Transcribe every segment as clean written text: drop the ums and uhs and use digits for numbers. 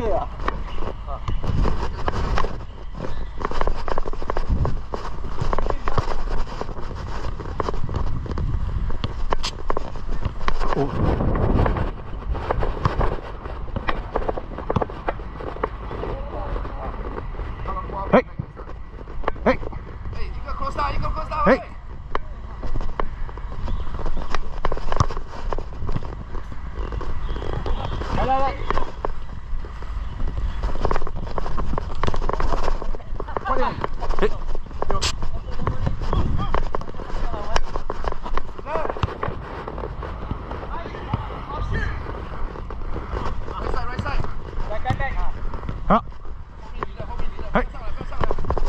个啊。 哦。嘿，嘿， 一个 cross down， 一个 cross down。 嘿。 来来来。 快点！ 嘿， 有。right side， back 啊！ 好。 后面你的，后面你的， 嘿， 上来，不要上来。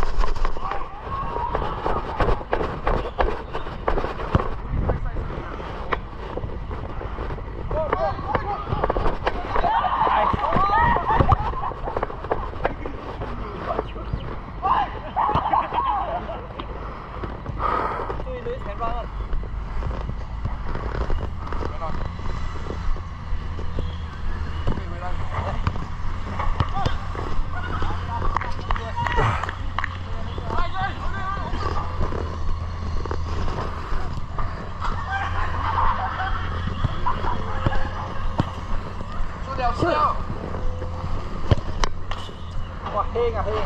哇，輕啊，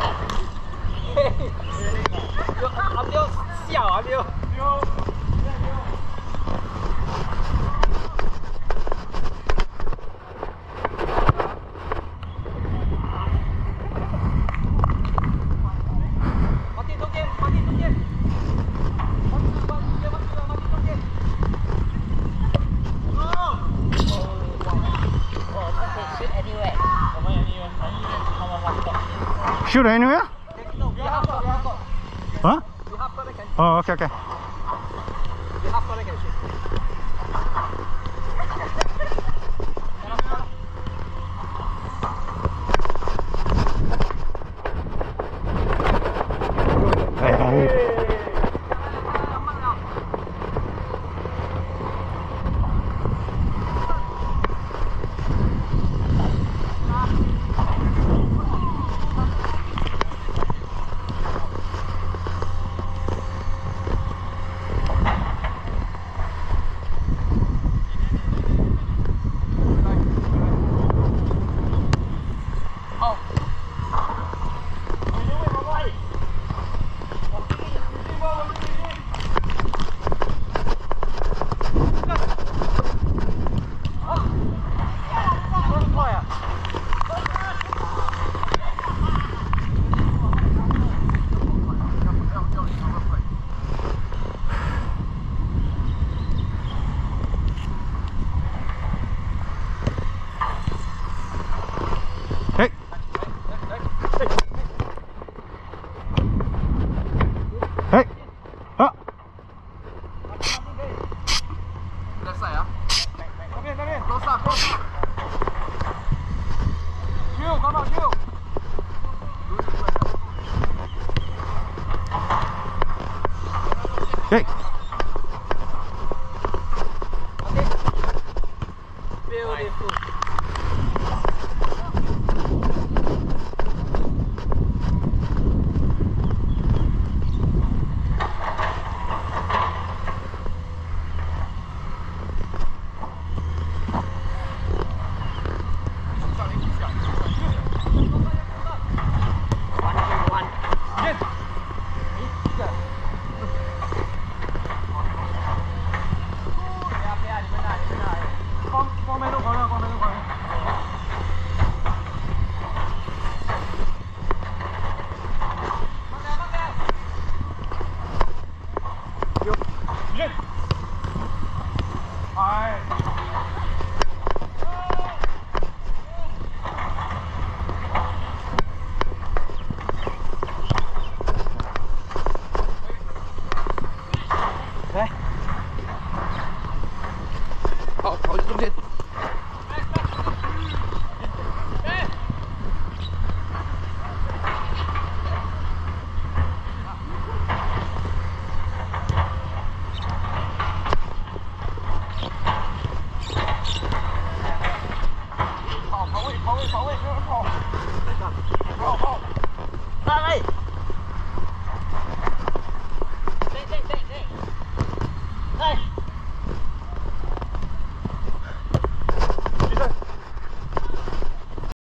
阿彪笑啊，彪。马丁中間，馬丁中間。 Shoot anywhere? No, we have got. Huh? We have got. Can. Oh, okay, okay. We have got. Can shoot. Hey. Hey. Ah. Left side 啊。那边，cross down。Q， 刚好 Q。 Hey. Beautiful. 跑位，跑位，跑位，跑，跑，跑， 上来。